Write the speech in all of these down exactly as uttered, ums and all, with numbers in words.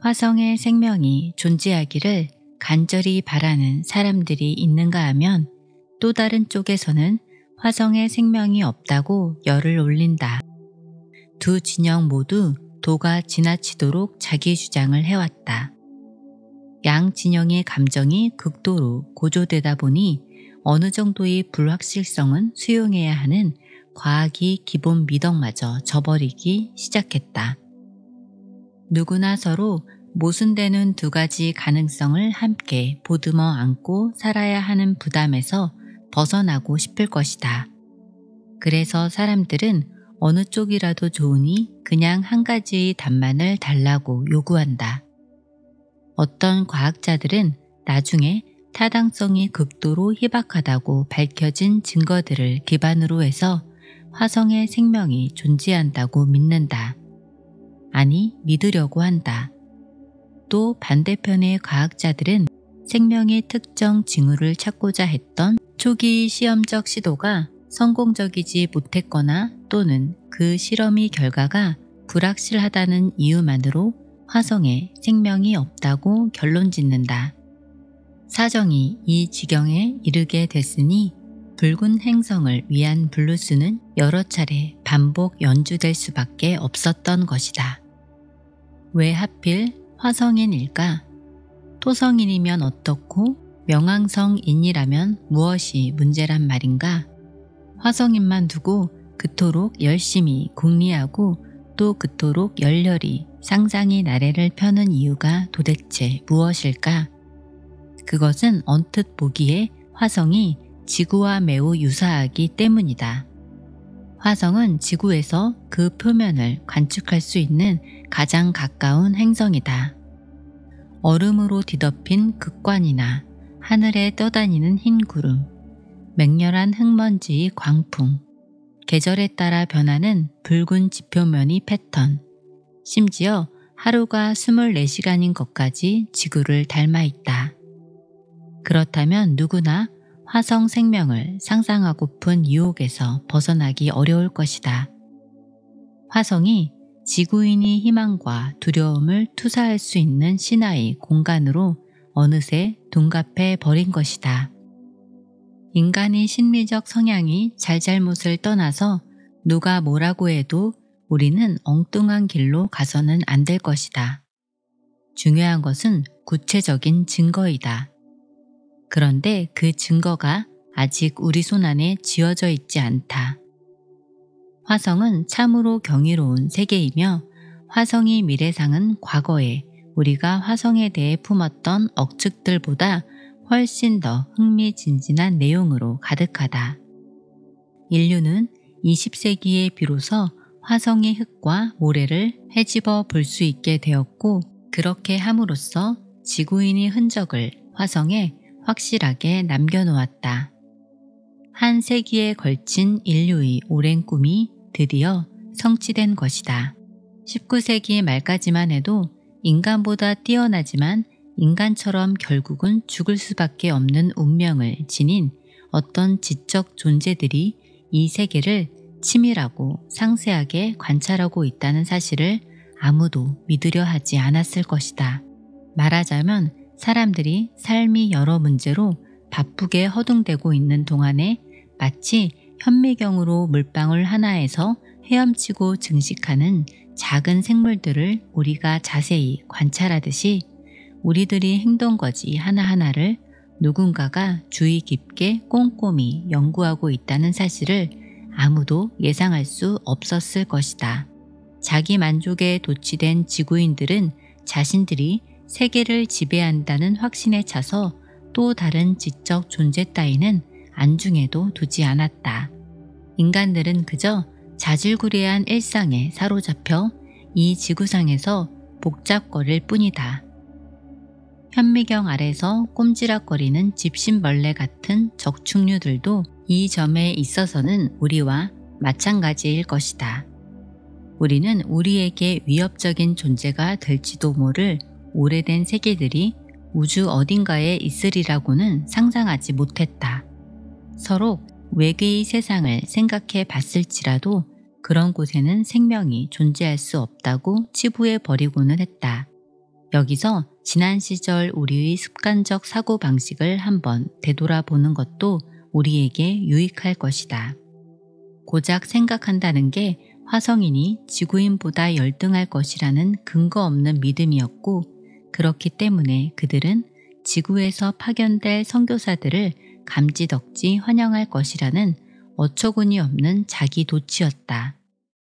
화성에 생명이 존재하기를 간절히 바라는 사람들이 있는가 하면 또 다른 쪽에서는 화성에 생명이 없다고 열을 올린다. 두 진영 모두 도가 지나치도록 자기 주장을 해왔다. 양 진영의 감정이 극도로 고조되다 보니 어느 정도의 불확실성은 수용해야 하는 과학이 기본 미덕마저 저버리기 시작했다. 누구나 서로 모순되는 두 가지 가능성을 함께 보듬어 안고 살아야 하는 부담에서 벗어나고 싶을 것이다. 그래서 사람들은 어느 쪽이라도 좋으니 그냥 한 가지의 답만을 달라고 요구한다. 어떤 과학자들은 나중에 타당성이 극도로 희박하다고 밝혀진 증거들을 기반으로 해서 화성에 생명이 존재한다고 믿는다. 아니, 믿으려고 한다. 또 반대편의 과학자들은 생명의 특정 징후를 찾고자 했던 초기 시험적 시도가 성공적이지 못했거나 또는 그 실험의 결과가 불확실하다는 이유만으로 화성에 생명이 없다고 결론짓는다. 사정이 이 지경에 이르게 됐으니 붉은 행성을 위한 블루스는 여러 차례 반복 연주될 수밖에 없었던 것이다. 왜 하필 화성인일까? 토성인이면 어떻고 명왕성인이라면 무엇이 문제란 말인가? 화성인만 두고 그토록 열심히 궁리하고 또 그토록 열렬히 상상의 나래를 펴는 이유가 도대체 무엇일까? 그것은 언뜻 보기에 화성이 지구와 매우 유사하기 때문이다. 화성은 지구에서 그 표면을 관측할 수 있는 가장 가까운 행성이다. 얼음으로 뒤덮인 극관이나 하늘에 떠다니는 흰 구름, 맹렬한 흙먼지의 광풍, 계절에 따라 변하는 붉은 지표면의 패턴, 심지어 하루가 스물네 시간인 것까지 지구를 닮아 있다. 그렇다면 누구나 화성 생명을 상상하고픈 유혹에서 벗어나기 어려울 것이다. 화성이 지구인의 희망과 두려움을 투사할 수 있는 신화의 공간으로 어느새 둔갑해 버린 것이다. 인간의 심리적 성향이 잘잘못을 떠나서 누가 뭐라고 해도 우리는 엉뚱한 길로 가서는 안 될 것이다. 중요한 것은 구체적인 증거이다. 그런데 그 증거가 아직 우리 손 안에 쥐어져 있지 않다. 화성은 참으로 경이로운 세계이며 화성의 미래상은 과거에 우리가 화성에 대해 품었던 억측들보다 훨씬 더 흥미진진한 내용으로 가득하다. 인류는 이십 세기에 비로소 화성의 흙과 모래를 헤집어 볼 수 있게 되었고 그렇게 함으로써 지구인의 흔적을 화성에 확실하게 남겨놓았다. 한 세기에 걸친 인류의 오랜 꿈이 드디어 성취된 것이다. 십구 세기 말까지만 해도 인간보다 뛰어나지만 인간처럼 결국은 죽을 수밖에 없는 운명을 지닌 어떤 지적 존재들이 이 세계를 치밀하고 상세하게 관찰하고 있다는 사실을 아무도 믿으려 하지 않았을 것이다. 말하자면 사람들이 삶이 여러 문제로 바쁘게 허둥대고 있는 동안에 마치 현미경으로 물방울 하나에서 헤엄치고 증식하는 작은 생물들을 우리가 자세히 관찰하듯이 우리들이 행동거지 하나하나를 누군가가 주의 깊게 꼼꼼히 연구하고 있다는 사실을 아무도 예상할 수 없었을 것이다. 자기 만족에 도취된 지구인들은 자신들이 세계를 지배한다는 확신에 차서 또 다른 지적 존재 따위는 안중에도 두지 않았다. 인간들은 그저 자질구레한 일상에 사로잡혀 이 지구상에서 복잡거릴 뿐이다. 현미경 아래서 꼼지락거리는 집신벌레 같은 적충류들도 이 점에 있어서는 우리와 마찬가지일 것이다. 우리는 우리에게 위협적인 존재가 될지도 모를 오래된 세계들이 우주 어딘가에 있으리라고는 상상하지 못했다. 서로 외계의 세상을 생각해 봤을지라도 그런 곳에는 생명이 존재할 수 없다고 치부해 버리고는 했다. 여기서 지난 시절 우리의 습관적 사고방식을 한번 되돌아보는 것도 우리에게 유익할 것이다. 고작 생각한다는 게 화성인이 지구인보다 열등할 것이라는 근거 없는 믿음이었고, 그렇기 때문에 그들은 지구에서 파견될 선교사들을 감지덕지 환영할 것이라는 어처구니 없는 자기 도취였다.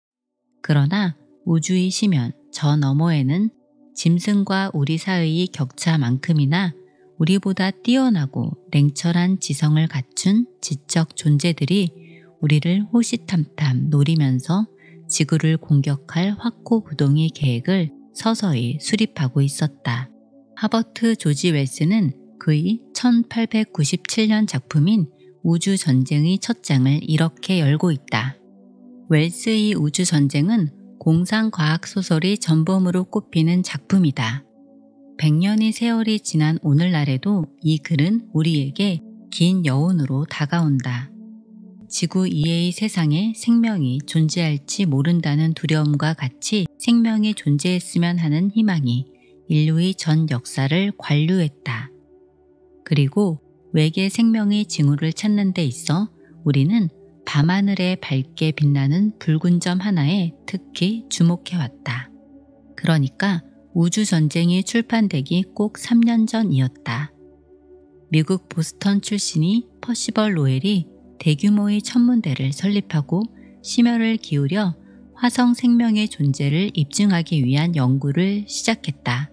그러나 우주의 심연 저 너머에는 짐승과 우리 사이의 격차만큼이나 우리보다 뛰어나고 냉철한 지성을 갖춘 지적 존재들이 우리를 호시탐탐 노리면서 지구를 공격할 확고부동의 계획을 서서히 수립하고 있었다. 하버트 조지 웰스는 그의 천팔백구십칠 년 작품인 우주전쟁의 첫 장을 이렇게 열고 있다. 웰스의 우주전쟁은 공상과학소설의 전범으로 꼽히는 작품이다. 백 년의 세월이 지난 오늘날에도 이 글은 우리에게 긴 여운으로 다가온다. 지구 이외의 세상에 생명이 존재할지 모른다는 두려움과 같이 생명이 존재했으면 하는 희망이 인류의 전 역사를 관류했다. 그리고 외계 생명의 징후를 찾는 데 있어 우리는 밤하늘에 밝게 빛나는 붉은 점 하나에 특히 주목해왔다. 그러니까 우주전쟁이 출판되기 꼭 삼 년 전이었다. 미국 보스턴 출신의 퍼시벌 로웰이 대규모의 천문대를 설립하고 심혈을 기울여 화성 생명의 존재를 입증하기 위한 연구를 시작했다.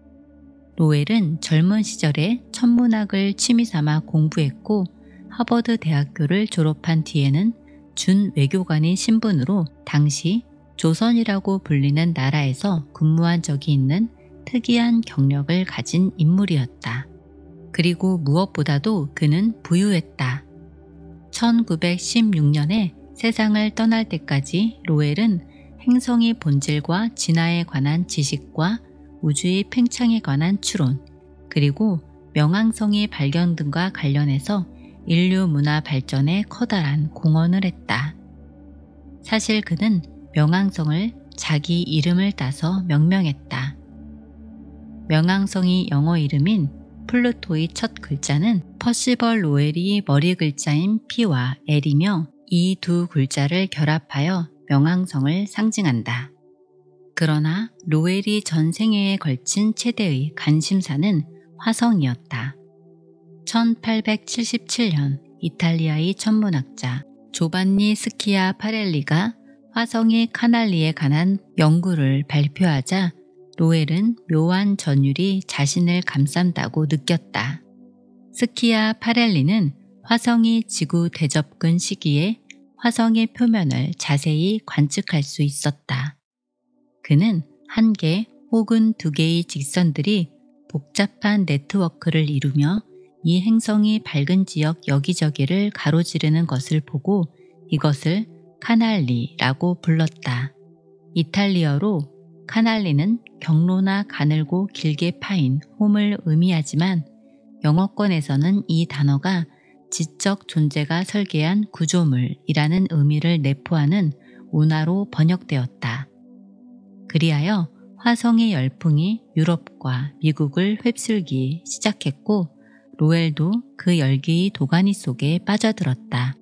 로웰은 젊은 시절에 천문학을 취미삼아 공부했고 하버드 대학교를 졸업한 뒤에는 준 외교관인 신분으로 당시 조선이라고 불리는 나라에서 근무한 적이 있는 특이한 경력을 가진 인물이었다. 그리고 무엇보다도 그는 부유했다. 천구백십육 년에 세상을 떠날 때까지 로웰은 행성의 본질과 진화에 관한 지식과 우주의 팽창에 관한 추론, 그리고 명왕성의 발견 등과 관련해서 인류 문화 발전에 커다란 공헌을 했다. 사실 그는 명왕성을 자기 이름을 따서 명명했다. 명왕성의 영어 이름인 플루토의 첫 글자는 퍼시벌 로웰이 머리 글자인 P와 L이며 이 두 글자를 결합하여 명왕성을 상징한다. 그러나 로웰이 전 생애에 걸친 최대의 관심사는 화성이었다. 천팔백칠십칠 년 이탈리아의 천문학자 조반니 스키아 파렐리가 화성의 카날리에 관한 연구를 발표하자 로웰은 묘한 전율이 자신을 감싼다고 느꼈다. 스키아 파렐리는 화성이 지구 대접근 시기에 화성의 표면을 자세히 관측할 수 있었다. 그는 한 개 혹은 두 개의 직선들이 복잡한 네트워크를 이루며 이 행성이 밝은 지역 여기저기를 가로지르는 것을 보고 이것을 카날리라고 불렀다. 이탈리어로 카날리는 경로나 가늘고 길게 파인 홈을 의미하지만 영어권에서는 이 단어가 지적 존재가 설계한 구조물이라는 의미를 내포하는 운하로 번역되었다. 그리하여 화성의 열풍이 유럽과 미국을 휩쓸기 시작했고 로웰도 그 열기의 도가니 속에 빠져들었다.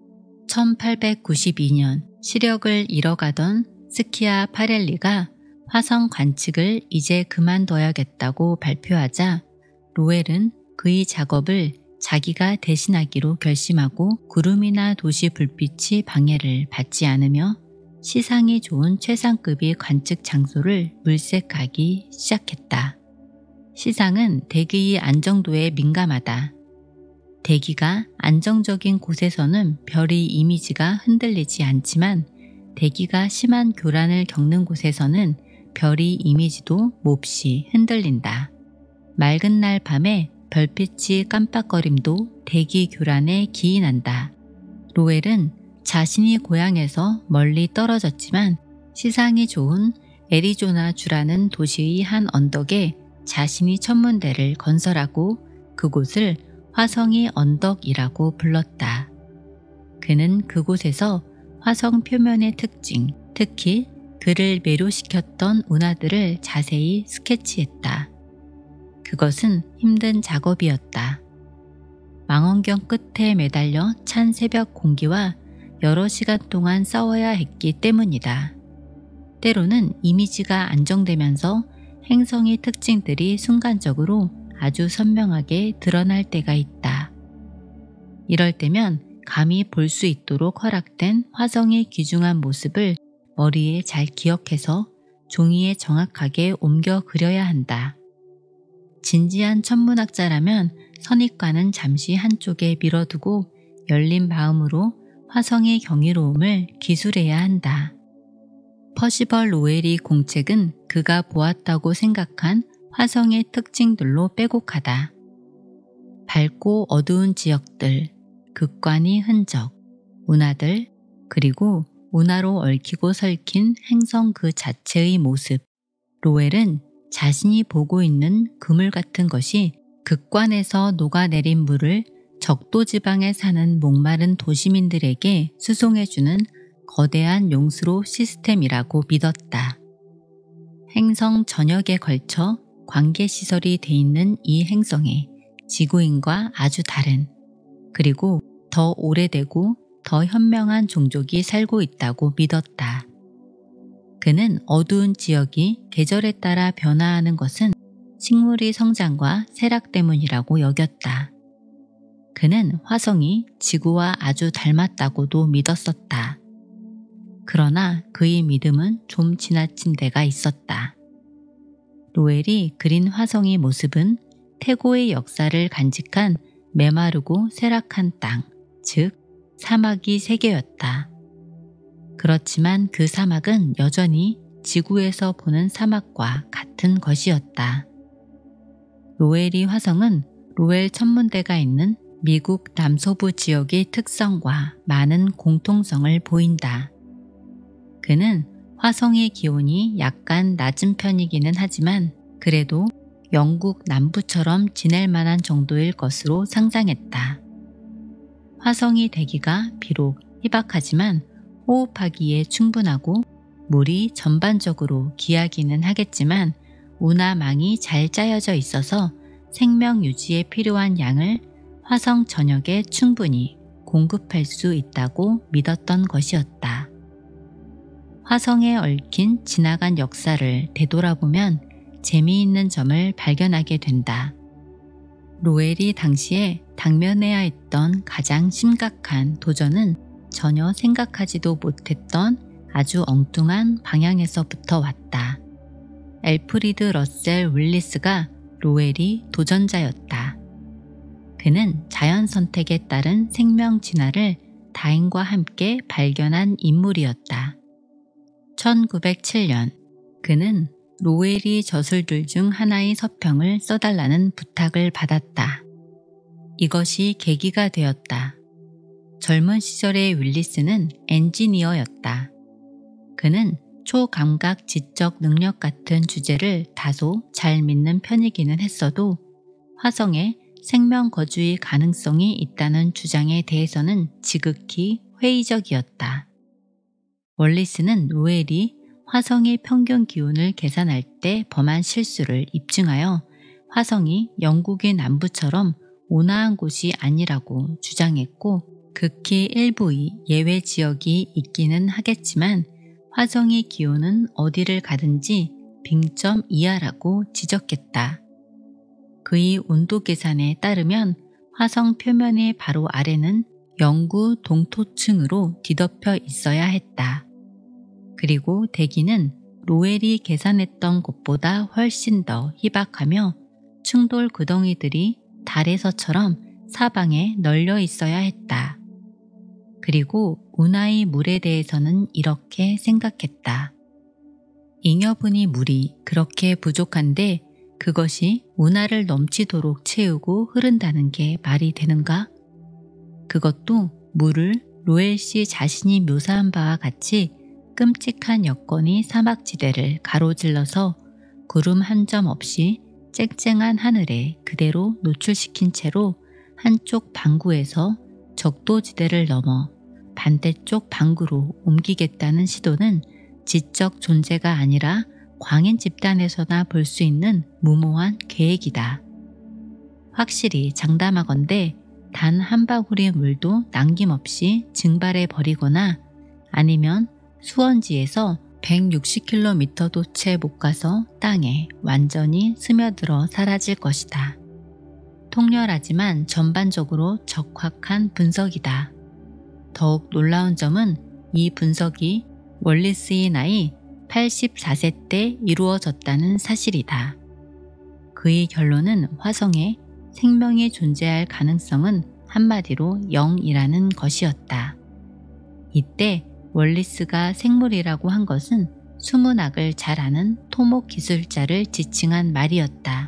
천팔백구십이 년 시력을 잃어가던 스키아 파렐리가 화성 관측을 이제 그만둬야겠다고 발표하자 로웰은 그의 작업을 자기가 대신하기로 결심하고 구름이나 도시 불빛이 방해를 받지 않으며 시상이 좋은 최상급의 관측 장소를 물색하기 시작했다. 시상은 대기의 안정도에 민감하다. 대기가 안정적인 곳에서는 별의 이미지가 흔들리지 않지만 대기가 심한 교란을 겪는 곳에서는 별의 이미지도 몹시 흔들린다. 맑은 날 밤에 별빛이 깜빡거림도 대기 교란에 기인한다. 로웰은 자신이 고향에서 멀리 떨어졌지만 시상이 좋은 애리조나주라는 도시의 한 언덕에 자신이 천문대를 건설하고 그곳을 화성의 언덕이라고 불렀다. 그는 그곳에서 화성 표면의 특징, 특히 그를 매료시켰던 운하들을 자세히 스케치했다. 그것은 힘든 작업이었다. 망원경 끝에 매달려 찬 새벽 공기와 여러 시간 동안 싸워야 했기 때문이다. 때로는 이미지가 안정되면서 행성의 특징들이 순간적으로 아주 선명하게 드러날 때가 있다. 이럴 때면 감히 볼 수 있도록 허락된 화성의 귀중한 모습을 머리에 잘 기억해서 종이에 정확하게 옮겨 그려야 한다. 진지한 천문학자라면 선입관은 잠시 한쪽에 밀어두고 열린 마음으로 화성의 경이로움을 기술해야 한다. 퍼시벌 로웰이 공책은 그가 보았다고 생각한 화성의 특징들로 빼곡하다. 밝고 어두운 지역들, 극관의 흔적, 운하들, 그리고 운하로 얽히고 설킨 행성 그 자체의 모습. 로웰은 자신이 보고 있는 그물 같은 것이 극관에서 녹아내린 물을 적도지방에 사는 목마른 도시민들에게 수송해주는 거대한 용수로 시스템이라고 믿었다. 행성 전역에 걸쳐 관계시설이 돼 있는 이 행성에 지구인과 아주 다른, 그리고 더 오래되고 더 현명한 종족이 살고 있다고 믿었다. 그는 어두운 지역이 계절에 따라 변화하는 것은 식물의 성장과 세락 때문이라고 여겼다. 그는 화성이 지구와 아주 닮았다고도 믿었었다. 그러나 그의 믿음은 좀 지나친 데가 있었다. 로웰이 그린 화성의 모습은 태고의 역사를 간직한 메마르고 쇠락한 땅, 즉 사막이 세계였다. 그렇지만 그 사막은 여전히 지구에서 보는 사막과 같은 것이었다. 로웰의 화성은 로웰 천문대가 있는 미국 남서부 지역의 특성과 많은 공통성을 보인다. 그는 화성의 기온이 약간 낮은 편이기는 하지만 그래도 영국 남부처럼 지낼 만한 정도일 것으로 상상했다. 화성의 대기가 비록 희박하지만 호흡하기에 충분하고 물이 전반적으로 귀하기는 하겠지만 운하망이 잘 짜여져 있어서 생명 유지에 필요한 양을 화성 전역에 충분히 공급할 수 있다고 믿었던 것이었다. 화성에 얽힌 지나간 역사를 되돌아보면 재미있는 점을 발견하게 된다. 로웰이 당시에 당면해야 했던 가장 심각한 도전은 전혀 생각하지도 못했던 아주 엉뚱한 방향에서부터 왔다. 엘프리드 러셀 윌리스가 로웰이 도전자였다. 그는 자연 선택에 따른 생명 진화를 다인과 함께 발견한 인물이었다. 천구백칠 년 그는 로웰이 저술들 중 하나의 서평을 써달라는 부탁을 받았다. 이것이 계기가 되었다. 젊은 시절의 윌리스는 엔지니어였다. 그는 초감각 지적 능력 같은 주제를 다소 잘 믿는 편이기는 했어도 화성에 생명 거주의 가능성이 있다는 주장에 대해서는 지극히 회의적이었다. 월리스는 로웰이 화성의 평균 기온을 계산할 때 범한 실수를 입증하여 화성이 영국의 남부처럼 온화한 곳이 아니라고 주장했고 극히 일부의 예외 지역이 있기는 하겠지만 화성의 기온은 어디를 가든지 빙점 이하라고 지적했다. 그의 온도 계산에 따르면 화성 표면의 바로 아래는 영구 동토층으로 뒤덮여 있어야 했다. 그리고 대기는 로웰이 계산했던 것보다 훨씬 더 희박하며 충돌 구덩이들이 달에서처럼 사방에 널려 있어야 했다. 그리고 운하의 물에 대해서는 이렇게 생각했다. 잉여분의 물이 그렇게 부족한데 그것이 운하를 넘치도록 채우고 흐른다는 게 말이 되는가? 그것도 물을 로웰 씨 자신이 묘사한 바와 같이 끔찍한 여건이 사막지대를 가로질러서 구름 한 점 없이 쨍쨍한 하늘에 그대로 노출시킨 채로 한쪽 방구에서 적도지대를 넘어 반대쪽 방구로 옮기겠다는 시도는 지적 존재가 아니라 광인 집단에서나 볼 수 있는 무모한 계획이다. 확실히 장담하건대 단 한 바구리의 물도 남김없이 증발해 버리거나 아니면 수원지에서 백육십 킬로미터도 채 못 가서 땅에 완전히 스며들어 사라질 것이다. 통렬하지만 전반적으로 적확한 분석이다. 더욱 놀라운 점은 이 분석이 월리스의 나이 팔십사 세 때 이루어졌다는 사실이다. 그의 결론은 화성에 생명이 존재할 가능성은 한마디로 영이라는 것이었다. 이때 월리스가 생물이라고 한 것은 수문학을 잘 아는 토목 기술자를 지칭한 말이었다.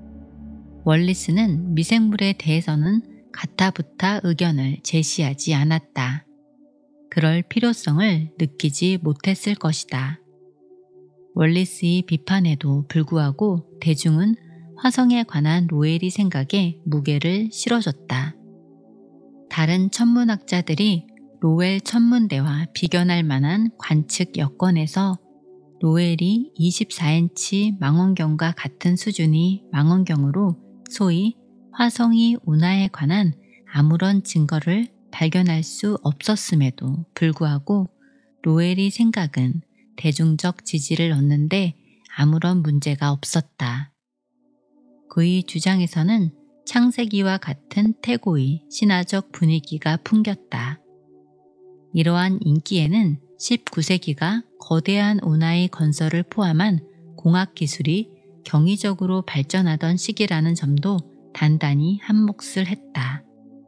월리스는 미생물에 대해서는 가타부타 의견을 제시하지 않았다. 그럴 필요성을 느끼지 못했을 것이다. 월리스의 비판에도 불구하고 대중은 화성에 관한 로웰의 생각에 무게를 실어줬다. 다른 천문학자들이 로웰 천문대와 비견할 만한 관측 여건에서 로웰이 이십사 인치 망원경과 같은 수준의 망원경으로 소위 화성의 운하에 관한 아무런 증거를 발견할 수 없었음에도 불구하고 로웰의 생각은 대중적 지지를 얻는데 아무런 문제가 없었다. 그의 주장에서는 창세기와 같은 태고의 신화적 분위기가 풍겼다. 이러한 인기에는 십구 세기가 거대한 운하의 건설을 포함한 공학기술이 경이적으로 발전하던 시기라는 점도 단단히 한몫을 했다.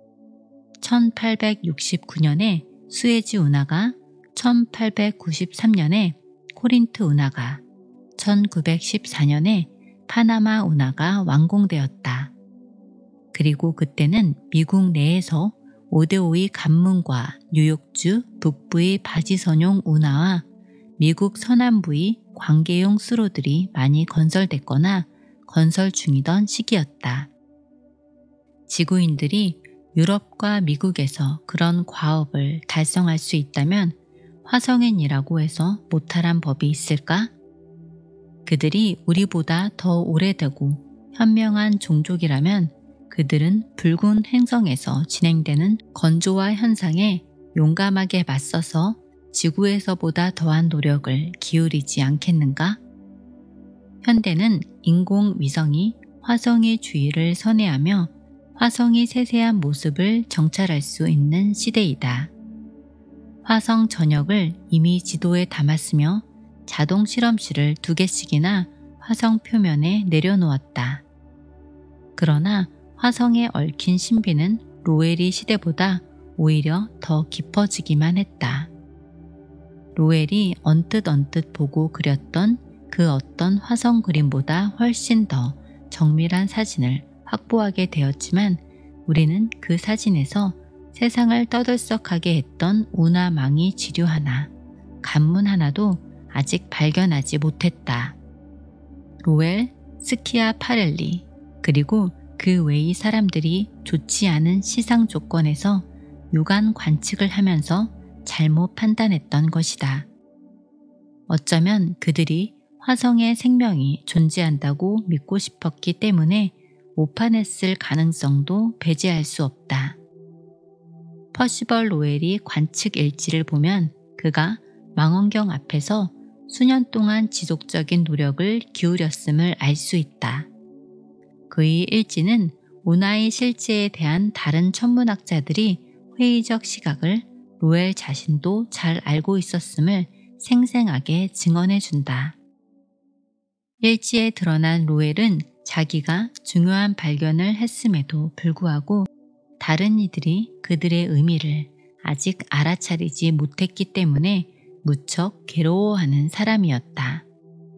천팔백육십구 년에 수에즈 운하가, 천팔백구십삼 년에 코린트 운하가, 천구백십사 년에 파나마 운하가 완공되었다. 그리고 그때는 미국 내에서 오데오의 간문과 뉴욕주 북부의 바지선용 운하와 미국 서남부의 관계용 수로들이 많이 건설됐거나 건설 중이던 시기였다. 지구인들이 유럽과 미국에서 그런 과업을 달성할 수 있다면 화성인이라고 해서 못할한 법이 있을까? 그들이 우리보다 더 오래되고 현명한 종족이라면 그들은 붉은 행성에서 진행되는 건조화 현상에 용감하게 맞서서 지구에서보다 더한 노력을 기울이지 않겠는가? 현대는 인공위성이 화성의 주위를 선회하며 화성의 세세한 모습을 정찰할 수 있는 시대이다. 화성 전역을 이미 지도에 담았으며 자동 실험실을 두 개씩이나 화성 표면에 내려놓았다. 그러나 화성에 얽힌 신비는 로웰의 시대보다 오히려 더 깊어지기만 했다. 로웰이 언뜻 언뜻 보고 그렸던 그 어떤 화성 그림보다 훨씬 더 정밀한 사진을 확보하게 되었지만 우리는 그 사진에서 세상을 떠들썩하게 했던 운하망이 지류 하나, 간문 하나도 아직 발견하지 못했다. 로웰, 스키아파렐리, 그리고 그 외의 사람들이 좋지 않은 시상 조건에서 육안 관측을 하면서 잘못 판단했던 것이다. 어쩌면 그들이 화성에 생명이 존재한다고 믿고 싶었기 때문에 오판했을 가능성도 배제할 수 없다. 퍼시벌 로웰이 관측 일지를 보면 그가 망원경 앞에서 수년 동안 지속적인 노력을 기울였음을 알 수 있다. 그의 일지는 운하의 실제에 대한 다른 천문학자들이 회의적 시각을 로웰 자신도 잘 알고 있었음을 생생하게 증언해준다. 일지에 드러난 로웰은 자기가 중요한 발견을 했음에도 불구하고 다른 이들이 그들의 의미를 아직 알아차리지 못했기 때문에 무척 괴로워하는 사람이었다.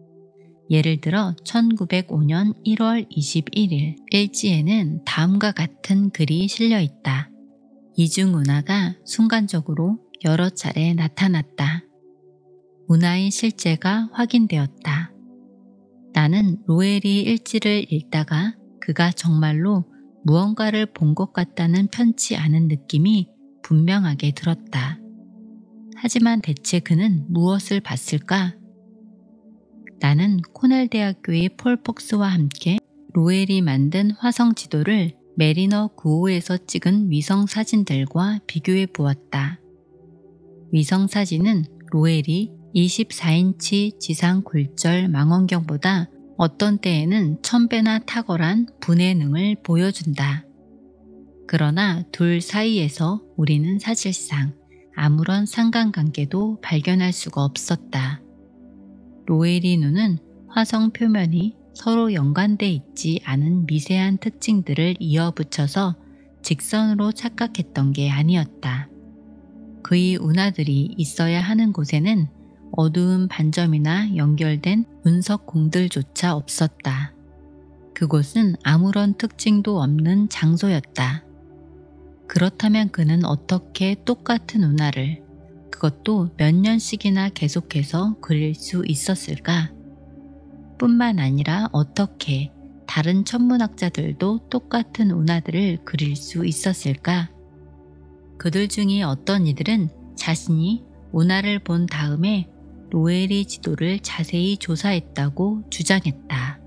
예를 들어 천구백오 년 일월 이십일일 일지에는 다음과 같은 글이 실려 있다. 이중운하가 순간적으로 여러 차례 나타났다. 운하의 실제가 확인되었다. 나는 로웰이 일지를 읽다가 그가 정말로 무언가를 본 것 같다는 편치 않은 느낌이 분명하게 들었다. 하지만 대체 그는 무엇을 봤을까? 나는 코넬 대학교의 폴 폭스와 함께 로웰이 만든 화성 지도를 메리너 구 호에서 찍은 위성 사진들과 비교해 보았다. 위성 사진은 로웰이 이십사 인치 지상 굴절 망원경보다 어떤 때에는 천 배나 탁월한 분해능을 보여준다. 그러나 둘 사이에서 우리는 사실상 아무런 상관관계도 발견할 수가 없었다. 로웰이 눈은 화성 표면이 서로 연관돼 있지 않은 미세한 특징들을 이어붙여서 직선으로 착각했던 게 아니었다. 그의 운하들이 있어야 하는 곳에는 어두운 반점이나 연결된 운석 공들조차 없었다. 그곳은 아무런 특징도 없는 장소였다. 그렇다면 그는 어떻게 똑같은 운하를, 그것도 몇 년씩이나 계속해서 그릴 수 있었을까? 뿐만 아니라 어떻게 다른 천문학자들도 똑같은 운하들을 그릴 수 있었을까? 그들 중에 어떤 이들은 자신이 운하를 본 다음에 로웰이 지도를 자세히 조사했다고 주장했다.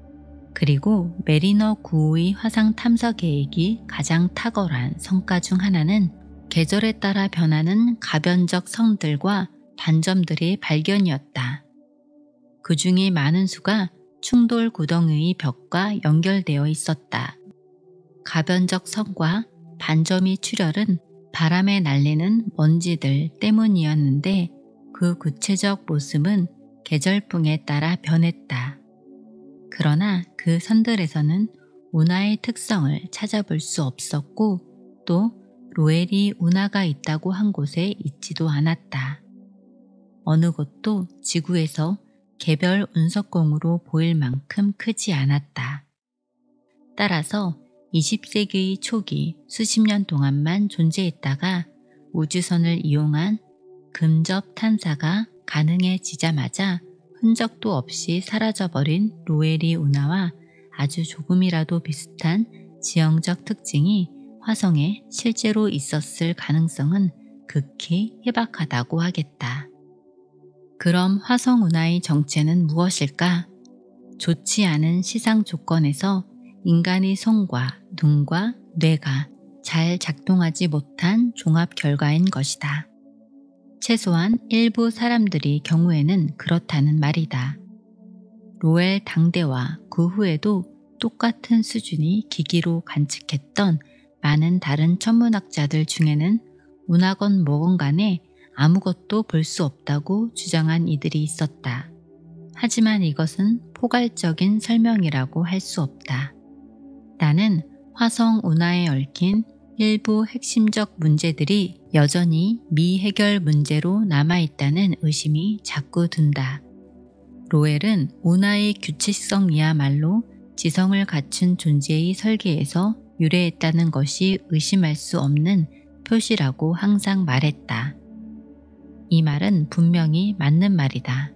그리고 메리너 구 호의 화상 탐사 계획이 가장 탁월한 성과 중 하나는 계절에 따라 변하는 가변적 성들과 반점들의 발견이었다. 그 중에 많은 수가 충돌 구덩이의 벽과 연결되어 있었다. 가변적 성과 반점의 출혈은 바람에 날리는 먼지들 때문이었는데 그 구체적 모습은 계절풍에 따라 변했다. 그러나 그 선들에서는 운하의 특성을 찾아볼 수 없었고 또 로웰이 운하가 있다고 한 곳에 있지도 않았다. 어느 곳도 지구에서 개별 운석공으로 보일 만큼 크지 않았다. 따라서 이십 세기 초기 수십 년 동안만 존재했다가 우주선을 이용한 근접 탐사가 가능해지자마자 흔적도 없이 사라져버린 로웰이 운하와 아주 조금이라도 비슷한 지형적 특징이 화성에 실제로 있었을 가능성은 극히 희박하다고 하겠다. 그럼 화성 운하의 정체는 무엇일까? 좋지 않은 시상 조건에서 인간의 손과 눈과 뇌가 잘 작동하지 못한 종합 결과인 것이다. 최소한 일부 사람들의 경우에는 그렇다는 말이다. 로웰 당대와 그 후에도 똑같은 수준의 기기로 관측했던 많은 다른 천문학자들 중에는 운하건 뭐건 간에 아무것도 볼 수 없다고 주장한 이들이 있었다. 하지만 이것은 포괄적인 설명이라고 할 수 없다. 나는 화성 운하에 얽힌 일부 핵심적 문제들이 여전히 미해결 문제로 남아있다는 의심이 자꾸 든다. 로웰은 운하의 규칙성이야말로 지성을 갖춘 존재의 설계에서 유래했다는 것이 의심할 수 없는 표시라고 항상 말했다. 이 말은 분명히 맞는 말이다.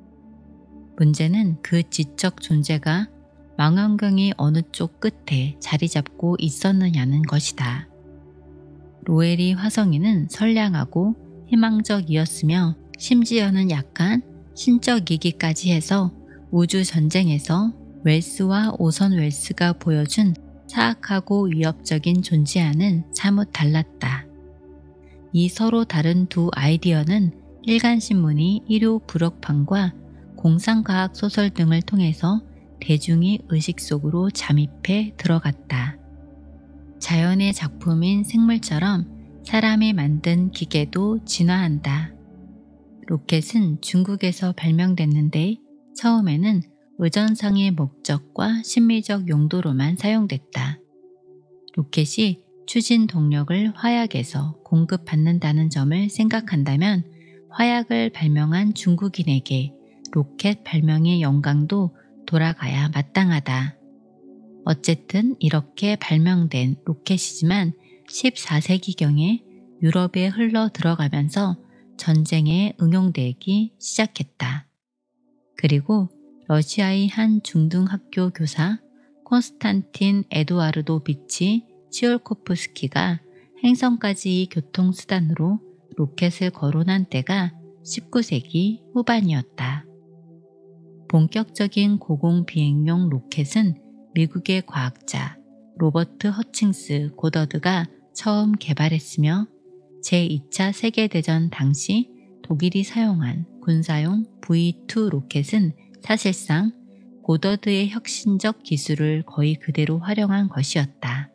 문제는 그 지적 존재가 망원경의 어느 쪽 끝에 자리 잡고 있었느냐는 것이다. 로웰이 화성에는 선량하고 희망적이었으며 심지어는 약간 신적이기까지 해서 우주전쟁에서 웰스와 오선 웰스가 보여준 사악하고 위협적인 존재와는 사뭇 달랐다. 이 서로 다른 두 아이디어는 일간신문이 일요 부록판과 공상과학 소설 등을 통해서 대중의 의식 속으로 잠입해 들어갔다. 자연의 작품인 생물처럼 사람이 만든 기계도 진화한다. 로켓은 중국에서 발명됐는데 처음에는 의전상의 목적과 심미적 용도로만 사용됐다. 로켓이 추진 동력을 화약에서 공급받는다는 점을 생각한다면 화약을 발명한 중국인에게 로켓 발명의 영광도 돌아가야 마땅하다. 어쨌든 이렇게 발명된 로켓이지만 십사 세기경에 유럽에 흘러 들어가면서 전쟁에 응용되기 시작했다. 그리고 러시아의 한 중등학교 교사 콘스탄틴 에두아르도비치 치올코프스키가 행성까지의 교통수단으로 로켓을 거론한 때가 십구 세기 후반이었다. 본격적인 고공비행용 로켓은 미국의 과학자 로버트 허칭스 고더드가 처음 개발했으며 제이 차 세계대전 당시 독일이 사용한 군사용 브이 투 로켓은 사실상 고더드의 혁신적 기술을 거의 그대로 활용한 것이었다.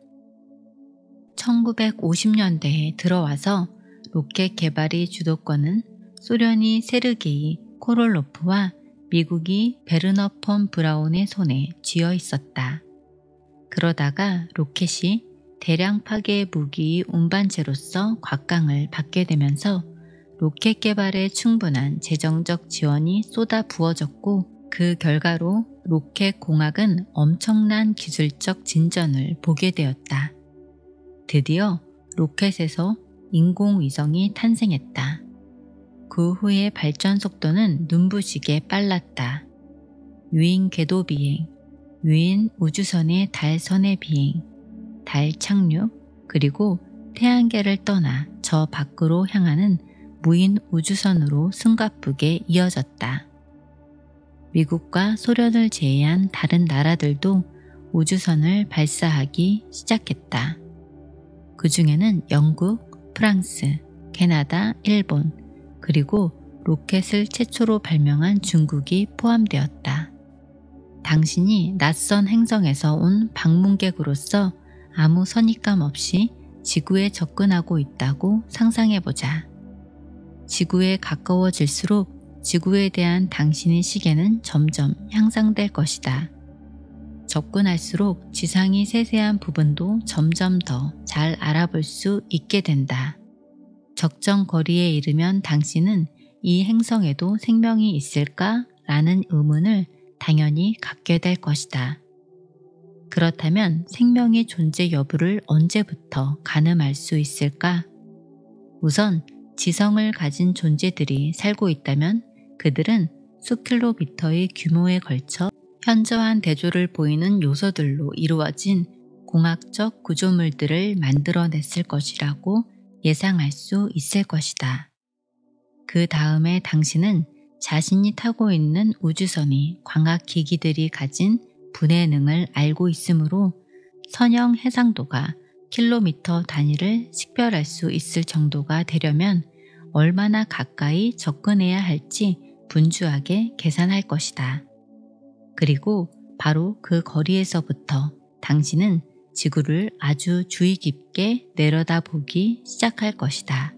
천구백오십 년대에 들어와서 로켓 개발의 주도권은 소련이 세르게이 코롤로프와 미국이 베르너 폰 브라운의 손에 쥐어 있었다. 그러다가 로켓이 대량 파괴 무기의 운반체로서 곽강을 받게 되면서 로켓 개발에 충분한 재정적 지원이 쏟아 부어졌고 그 결과로 로켓 공학은 엄청난 기술적 진전을 보게 되었다. 드디어 로켓에서 인공위성이 탄생했다. 그 후의 발전 속도는 눈부시게 빨랐다. 유인 궤도 비행, 유인 우주선의 달선의 비행, 달 착륙, 그리고 태양계를 떠나 저 밖으로 향하는 무인 우주선으로 숨가쁘게 이어졌다. 미국과 소련을 제외한 다른 나라들도 우주선을 발사하기 시작했다. 그 중에는 영국, 프랑스, 캐나다, 일본, 그리고 로켓을 최초로 발명한 중국이 포함되었다. 당신이 낯선 행성에서 온 방문객으로서 아무 선입감 없이 지구에 접근하고 있다고 상상해보자. 지구에 가까워질수록 지구에 대한 당신의 시계는 점점 향상될 것이다. 접근할수록 지상의 세세한 부분도 점점 더 잘 알아볼 수 있게 된다. 적정 거리에 이르면 당신은 이 행성에도 생명이 있을까? 라는 의문을 당연히 갖게 될 것이다. 그렇다면 생명의 존재 여부를 언제부터 가늠할 수 있을까? 우선 지성을 가진 존재들이 살고 있다면 그들은 수킬로미터의 규모에 걸쳐 현저한 대조를 보이는 요소들로 이루어진 공학적 구조물들을 만들어냈을 것이라고 예상할 수 있을 것이다. 그 다음에 당신은 자신이 타고 있는 우주선이 광학기기들이 가진 분해능을 알고 있으므로 선형 해상도가 킬로미터 단위를 식별할 수 있을 정도가 되려면 얼마나 가까이 접근해야 할지 분주하게 계산할 것이다. 그리고 바로 그 거리에서부터 당신은 지구를 아주 주의 깊게 내려다보기 시작할 것이다.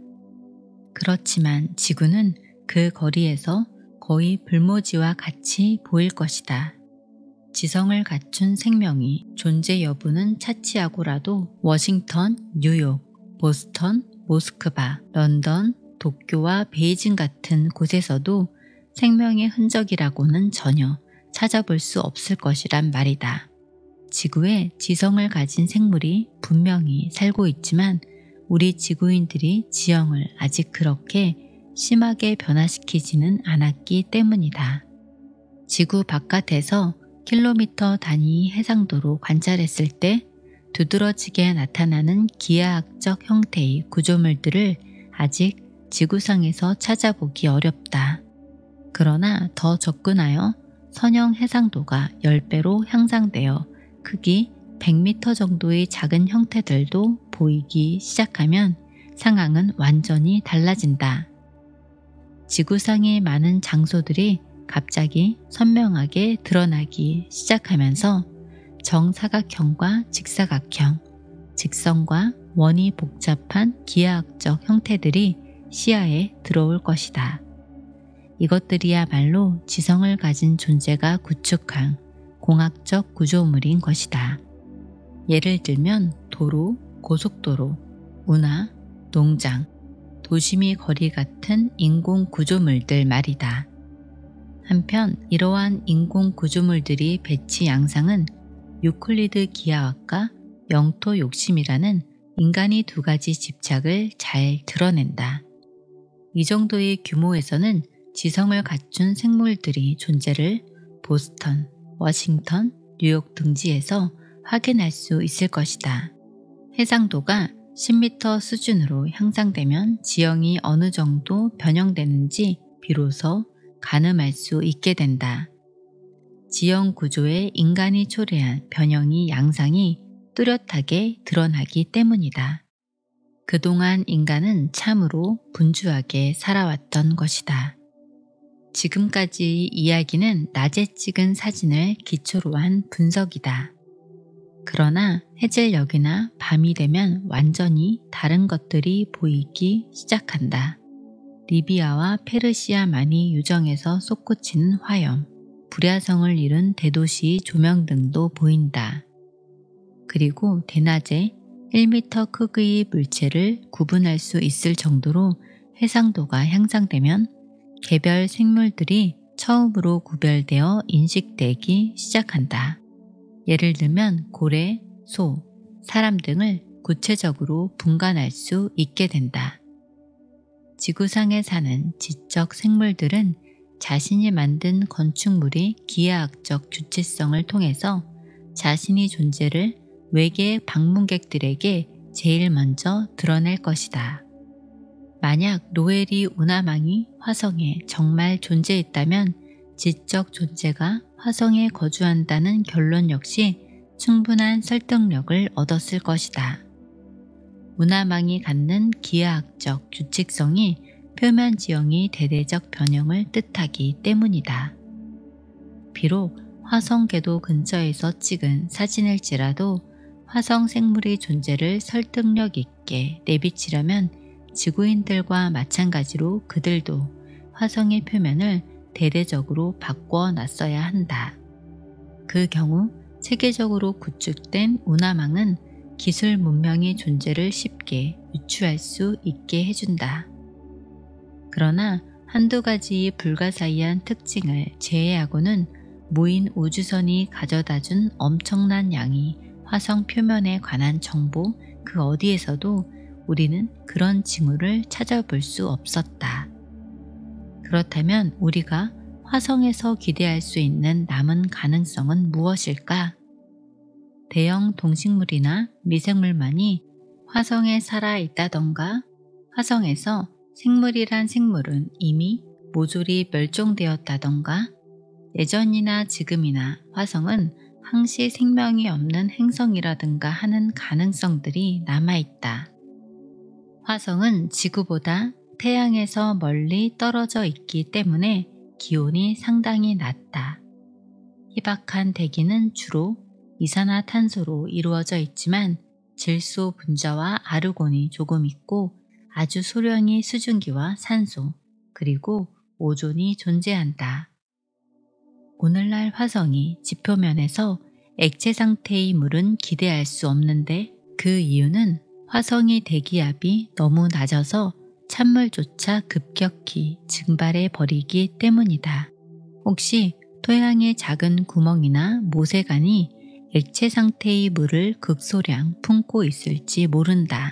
그렇지만 지구는 그 거리에서 거의 불모지와 같이 보일 것이다. 지성을 갖춘 생명이 존재 여부는 차치하고라도 워싱턴, 뉴욕, 보스턴, 모스크바, 런던, 도쿄와 베이징 같은 곳에서도 생명의 흔적이라고는 전혀 찾아볼 수 없을 것이란 말이다. 지구에 지성을 가진 생물이 분명히 살고 있지만 우리 지구인들이 지형을 아직 그렇게 심하게 변화시키지는 않았기 때문이다. 지구 바깥에서 킬로미터 단위 해상도로 관찰했을 때 두드러지게 나타나는 기하학적 형태의 구조물들을 아직 지구상에서 찾아보기 어렵다. 그러나 더 접근하여 선형 해상도가 십 배로 향상되어 크기 백 미터 정도의 작은 형태들도 보이기 시작하면 상황은 완전히 달라진다. 지구상의 많은 장소들이 갑자기 선명하게 드러나기 시작하면서 정사각형과 직사각형, 직선과 원이 복잡한 기하학적 형태들이 시야에 들어올 것이다. 이것들이야말로 지성을 가진 존재가 구축한 공학적 구조물인 것이다. 예를 들면 도로, 고속도로, 운하, 농장, 도심의 거리 같은 인공 구조물들 말이다. 한편 이러한 인공 구조물들이 배치 양상은 유클리드 기하학과 영토 욕심이라는 인간이 두 가지 집착을 잘 드러낸다. 이 정도의 규모에서는 지성을 갖춘 생물들이 존재를 보스턴, 워싱턴, 뉴욕 등지에서 확인할 수 있을 것이다. 해상도가 십 미터 수준으로 향상되면 지형이 어느 정도 변형되는지 비로소 가늠할 수 있게 된다. 지형 구조에 인간이 초래한 변형이 양상이 뚜렷하게 드러나기 때문이다. 그동안 인간은 참으로 분주하게 살아왔던 것이다. 지금까지의 이야기는 낮에 찍은 사진을 기초로 한 분석이다. 그러나 해질녘이나 밤이 되면 완전히 다른 것들이 보이기 시작한다. 리비아와 페르시아만이 유정에서 솟구치는 화염, 불야성을 이룬 대도시 조명등도 보인다. 그리고 대낮에 일 미터 크기의 물체를 구분할 수 있을 정도로 해상도가 향상되면 개별 생물들이 처음으로 구별되어 인식되기 시작한다. 예를 들면 고래, 소, 사람 등을 구체적으로 분간할 수 있게 된다. 지구상에 사는 지적 생물들은 자신이 만든 건축물의 기하학적 주체성을 통해서 자신의 존재를 외계 방문객들에게 제일 먼저 드러낼 것이다. 만약 로엘이 우나망이 화성에 정말 존재했다면 지적 존재가 화성에 거주한다는 결론 역시 충분한 설득력을 얻었을 것이다. 우나망이 갖는 기하학적 규칙성이 표면 지형의 대대적 변형을 뜻하기 때문이다. 비록 화성 궤도 근처에서 찍은 사진일지라도 화성 생물의 존재를 설득력 있게 내비치려면 지구인들과 마찬가지로 그들도 화성의 표면을 대대적으로 바꿔 놨어야 한다. 그 경우 세계적으로 구축된 우나망은 기술 문명의 존재를 쉽게 유추할 수 있게 해준다. 그러나 한두 가지의 불가사의한 특징을 제외하고는 무인 우주선이 가져다준 엄청난 양의 화성 표면에 관한 정보 그 어디에서도 우리는 그런 징후를 찾아볼 수 없었다. 그렇다면 우리가 화성에서 기대할 수 있는 남은 가능성은 무엇일까? 대형 동식물이나 미생물만이 화성에 살아 있다던가 화성에서 생물이란 생물은 이미 모조리 멸종되었다던가 예전이나 지금이나 화성은 항시 생명이 없는 행성이라든가 하는 가능성들이 남아있다. 화성은 지구보다 태양에서 멀리 떨어져 있기 때문에 기온이 상당히 낮다. 희박한 대기는 주로 이산화탄소로 이루어져 있지만 질소 분자와 아르곤이 조금 있고 아주 소량의 수증기와 산소, 그리고 오존이 존재한다. 오늘날 화성이 지표면에서 액체 상태의 물은 기대할 수 없는데 그 이유는 화성의 대기압이 너무 낮아서 찬물조차 급격히 증발해 버리기 때문이다. 혹시 토양의 작은 구멍이나 모세관이 액체 상태의 물을 극소량 품고 있을지 모른다.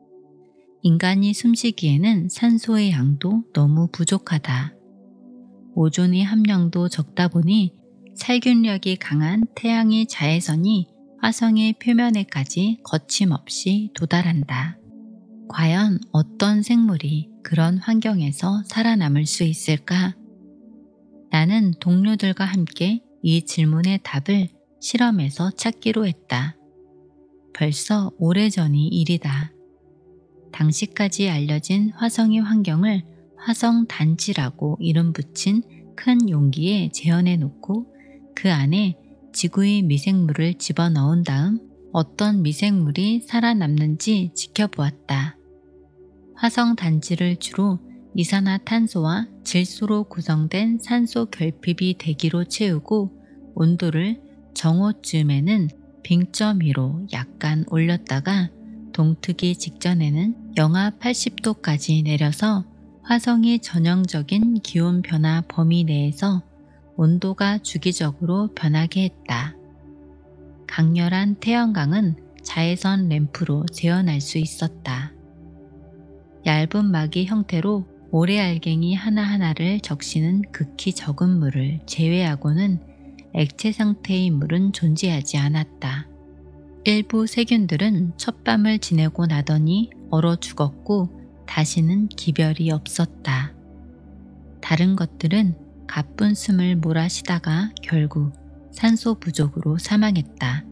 인간이 숨쉬기에는 산소의 양도 너무 부족하다. 오존의 함량도 적다 보니 살균력이 강한 태양의 자외선이 화성의 표면에까지 거침없이 도달한다. 과연 어떤 생물이 그런 환경에서 살아남을 수 있을까? 나는 동료들과 함께 이 질문의 답을 실험에서 찾기로 했다. 벌써 오래전의 일이다. 당시까지 알려진 화성의 환경을 화성 단지라고 이름 붙인 큰 용기에 재현해 놓고 그 안에 지구의 미생물을 집어넣은 다음 어떤 미생물이 살아남는지 지켜보았다. 화성 단지를 주로 이산화탄소와 질소로 구성된 산소 결핍이 대기로 채우고 온도를 정오쯤에는 빙점 위로 약간 올렸다가 동트기 직전에는 영하 팔십 도까지 내려서 화성의 전형적인 기온 변화 범위 내에서 온도가 주기적으로 변하게 했다. 강렬한 태양광은 자외선 램프로 재현할 수 있었다. 얇은 막이 형태로 모래알갱이 하나하나를 적시는 극히 적은 물을 제외하고는 액체 상태의 물은 존재하지 않았다. 일부 세균들은 첫밤을 지내고 나더니 얼어 죽었고 다시는 기별이 없었다. 다른 것들은 가쁜 숨을 몰아쉬다가 결국 산소 부족으로 사망했다.